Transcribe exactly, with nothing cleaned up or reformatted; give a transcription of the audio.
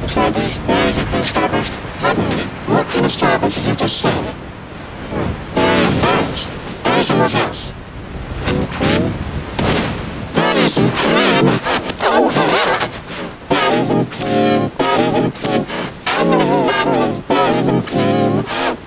Try these berries and cream Starburst. Pardon me, what kind of Starburst did you just say? Berries, berries. Berries and what else? And cream? Berries and cream? Oh, HORRAH! Berries and cream, berries and cream. I'm a little matter of berries and cream.